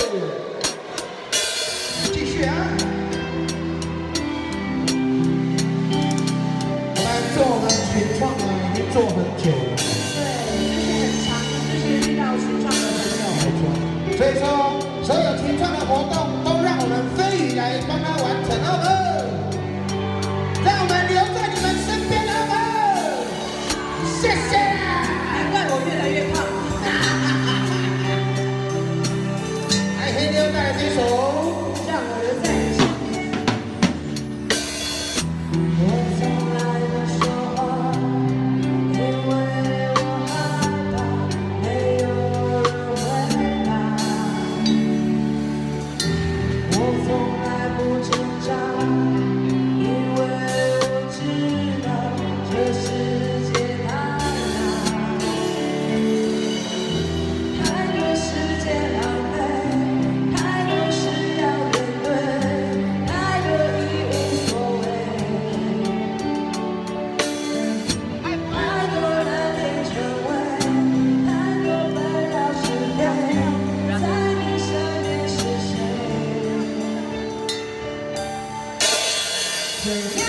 继续啊！我们做我们群创已经做很久了。对，就是很长，就是遇到群创的朋友。没错。所以说，所有群创的活动都让我们飞宇来帮他完成，好不好？让我们留在你们身边，好不好？谢谢。难怪我越来越胖。来，黑妞带来这首《让我留在你身边》。我从来不说话，因为我害怕没有人回答。我从来不挣扎，因为我知道这世界太大，太多时间浪费，太多事要面对，太多已无所谓，太多人定成为，太多纷扰是非，在你身边是谁？最